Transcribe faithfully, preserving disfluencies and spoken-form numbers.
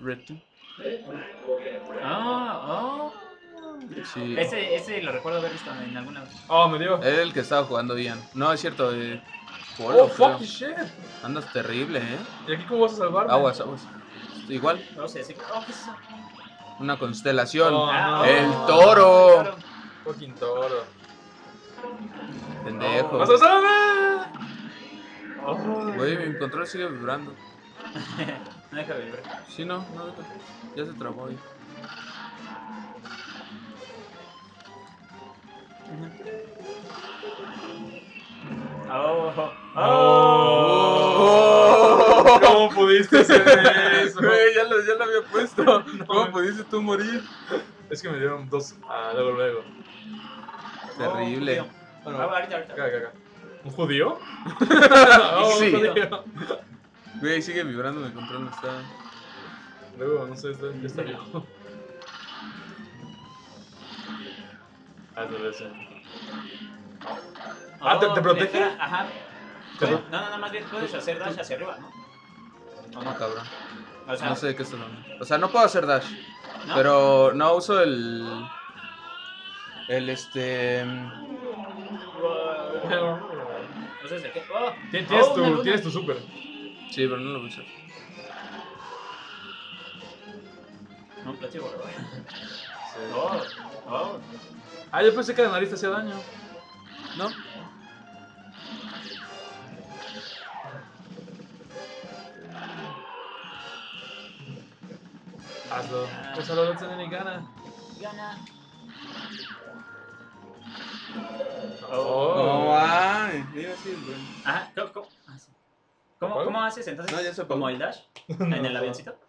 Red Team. Ah, oh. Sí. Ese, ese lo recuerdo haber visto en algún lado. Oh, me dio. Era el que estaba jugando Ian. No, es cierto. Eh, Oh, Polo, creo. fucking shit. Andas terrible, ¿eh? ¿Y aquí cómo vas a salvarme? Aguas, aguas. Igual. No sé, sí. Oh, ¿qué es eso? Una constelación. Oh, Ah, no. El oh, toro. el toro. Fucking toro. Pendejo. ¡Vas a salvarme! Oh, Güey, mi control sigue vibrando. No deja de vibrar. Sí, no, no deja. Ya se trabó ahí. Oh, oh, Oh. ¿Cómo pudiste hacer eso? Güey, ya lo, ya lo había puesto. No, ¿Cómo güey. pudiste tú morir? Es que me dieron dos. Ah, luego, luego. Terrible. Oh, Bueno, Ah, ahorita, ahorita. acá, acá, acá. ¿Un judío? Oh, Sí. un judío. Güey, sigue vibrando mi control, no está. Luego, no sé, está, ya está viejo. Ah, es ese. Ah, ¿te- te Oh, protege? espera, Ajá. ¿Te No, pro- no, no, más bien puedes hacer dash hacia arriba, ¿no? ¿O No, cabrón. O sea, No sé de qué está hablando. O sea, no puedo hacer dash. ¿no? Pero no uso el. El este. No sé, ¿qué? Oh, Tien- Tienes oh, una tu, luna. tienes tu super. Sí, pero no lo voy a usar. No, platico, bro. Sí. Oh, oh. Ah, yo pensé que la nariz te hacía daño. ¿No? Hazlo. Esa no tiene ni gana. Gana. Oh. No, ay. Mira, sí, güey. Ajá, ¿cómo, cómo? Ah, sí. ¿Cómo, ¿Apago? ¿Cómo haces entonces? No, ya se apagó. ¿Como el dash? ¿En el avioncito?